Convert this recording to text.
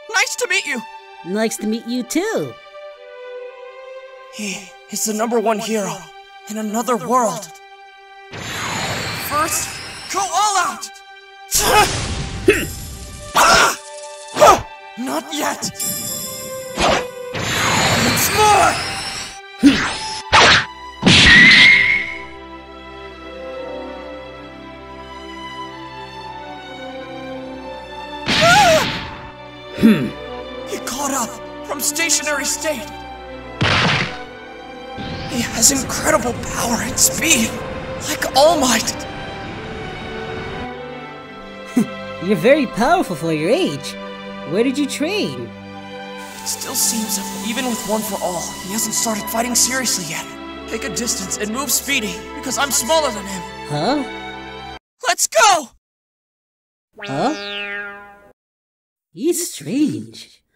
Nice to meet you! Nice to meet you too. He is the #1 hero in another world. First, go all out! Not yet! It's more! He caught up from stationary state. He has incredible power and speed, like All Might. You're very powerful for your age. Where did you train? It still seems that even with One for All, he hasn't started fighting seriously yet. Take a distance and move speedy, because I'm smaller than him. Huh? Let's go! Huh? He's strange.